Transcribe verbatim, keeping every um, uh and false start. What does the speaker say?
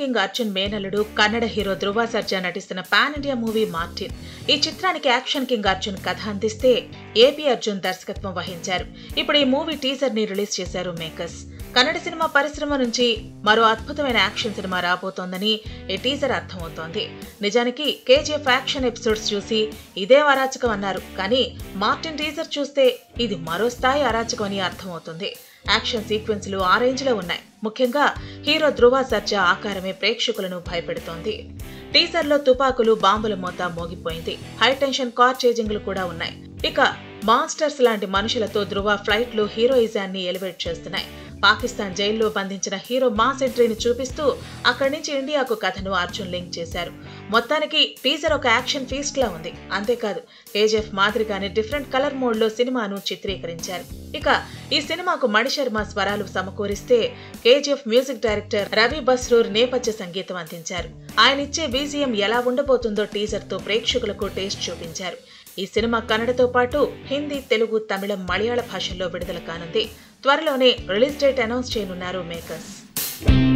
King Arjun మేనల్లుడు Kannada hero ధృవ సర్జా నటిస్తున్న pan India movie Martin. ఈ చిత్రానికి యాక్షన్ కింగ్ అర్జున్ కథ అందిస్తే ఏపీ అర్జున్ దర్శకత్వం వహించారు. ఇప్పుడు ఈ మూవీ టీజర్ ని రిలీజ్ చేశారు మేకర్స్. కన్నడ సినిమా పరిశ్రమ నుంచి మరో అద్భుతమైన యాక్షన్ సినిమా రాబోతోందని ఈ టీజర్ అర్థమవుతోంది. నిజానికి కేజీఎఫ్ యాక్షన్ ఎపిసోడ్స్ చూసి ఇదే అరాచకం అన్నారు, కానీ మార్టిన్ టీజర్ చూస్తే ఇది మరో స్థాయి అరాచకం అని అర్థమవుతుంది. యాక్షన్ సీక్వెన్స్లు ఆ రేంజ్ లో ఉన్నాయి. ముఖ్యంగా హీరో ధృవ సర్జా ఆకారమే ప్రేక్షకులను భయపెడుతోంది. టీజర్ లో తుపాకులు, బాంబుల మోత మోగిపోయింది. హై టెన్షన్ కార్ చేజింగ్లు కూడా ఉన్నాయి. ఇక మాన్స్టర్స్ లాంటి మనుషులతో ధృవ ఫ్లైట్లు హీరోయిజాన్ని ఎలివేట్ చేస్తున్నాయి. పాకిస్తాన్ జైల్లో బంధించిన హీరో మాస్ ఎంట్రీని చూపిస్తూ అక్కడి నుంచి ఇండియాకు కథను అర్జున్ లింక్ చేశారు. మొత్తానికి టీజర్ ఒక యాక్షన్ ఫీస్ట్ లా ఉంది. అంతేకాదు కేజీఎఫ్ మాదిరిగానే డిఫరెంట్ కలర్ మోడ్ లో సినిమాను చిత్రీకరించారు. ఇక ఈ సినిమాకు మణిశర్మ స్వరాలు సమకూరిస్తే KGF music director Ravi Basrur నేపథ్య సంగీతం అందించారు. ఆయన ఇచ్చే బీజీఎం ఎలా ఉండబోతుందో టీజర్ తో ప్రేక్షకులకు టేస్ట్ చూపించారు. ఈ సినిమా కన్నడతో పాటు హిందీ, తెలుగు, తమిళం, మలయాళ భాషల్లో విడుదల కానుంది. త్వరలోనే రిలీజ్ డేట్ అనౌన్స్ చేయనున్నారు మేకర్స్.